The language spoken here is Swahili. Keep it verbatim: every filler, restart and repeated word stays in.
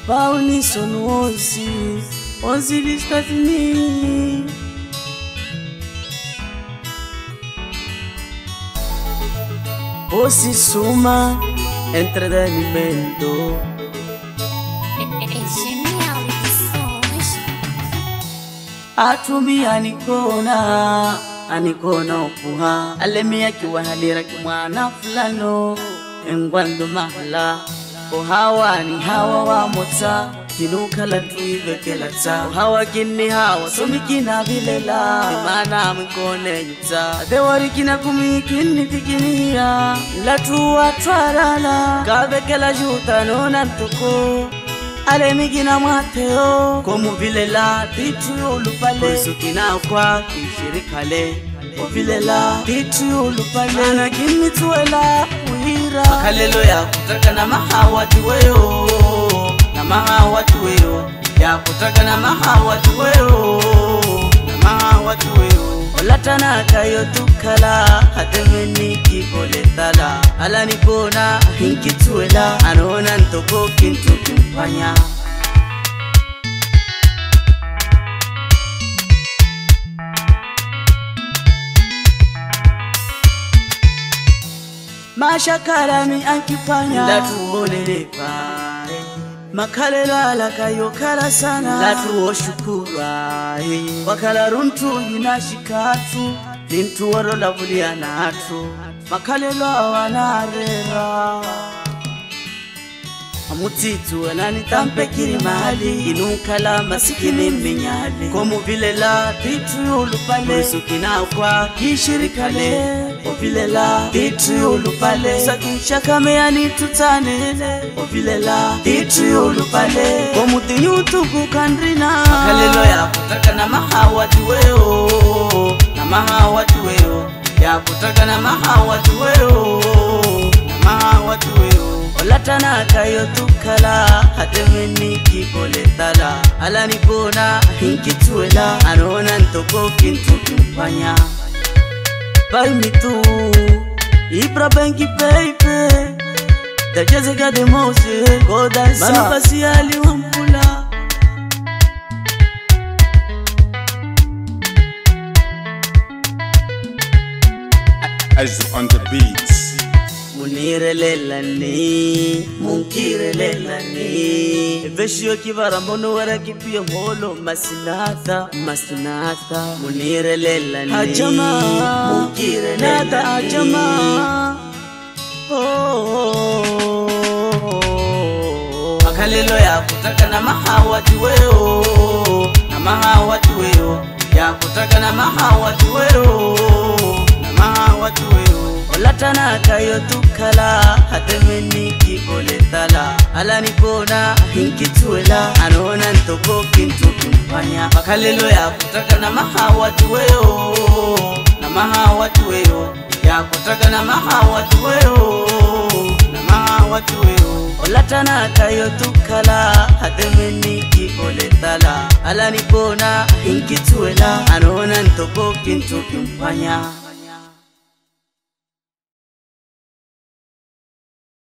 Pauni sono osi, osi di statini. Osi suma, entretenimento. Atumi anikona, anikona okuha. Alemi akiwa halira kimwana fulano, engwando mahala. Ohawa ni hawa wa mota, kinuka la tuive kelata. Ohawa kini hawa, somi kina vilela, imana mkone yuta. Dewari kina kumi kini tikiniya, latuwa twarala. Kabe kela juta nona ntoko, alemi kina mateo. Komu vilela, titu olupale, kurisu kina kwa kishirikale. Ovilela, titu olupale, ana kimi tuwela. Makalelo ya kutaka na mahawati weyo, na mahawati weyo, ya kutaka na mahawati weyo, na mahawati weyo. Olatana kayo tukala, hatemeni kiboletala. Ala nikona hinki tuwela, anona ntoko kintu kumpanya. Mashakara mi ankifanya latu olepa, makalelo alakayo kala sana latu oshukura. Wakala runtu yunashikatu, lintu warola vuliana atu, makalelo awanarera. Amutitu anani tampe kiri mahali, inukala masikini minyali. Komu vilela, titu ulupale, kurisu kina kwa kishirikale. Ovilela, titu ulupale, sakisha kameyani tutanele. Ovilela, titu ulupale, komu tinyutu kukandrina. Makalelo ya kutaka na mahawati weyo, na mahawati weyo, ya kutaka na mahawati weyo, na mahawati weyo. Olatana kayo tukala, hatemeni kiboletala. Ala nikona hinki tuwela, anona ntoko kintu kumpanya. Buy me too, Ibra Benki Pepe, the Jessica de Mose, go dance, Manifasi Ali Wampula. As on the beats. Munire lelani, munkire lelani. Veshio kivara mono wara kipia holo, masinatha, masinatha. Munire lelani, ajama, munkire lelani. Ajama, oh. Makalelo ya kutaka na mahawati weyo, na mahawati weyo, ya kutaka na mahawati weyo, na mahawati weyo. Olatana kayo tukala, hatemeni kiboletala. Ala nikona hinki tuwela, anona ntoko kintu kumpanya. Makalelo ya kutaka na mahawati weyo, na mahawati weyo, ya kutaka na mahawati weyo, na mahawati weyo. Olatana kayo tukala, hatemeni kiboletala. Ala nikona hinki tuwela, anona ntoko kintu kumpanya.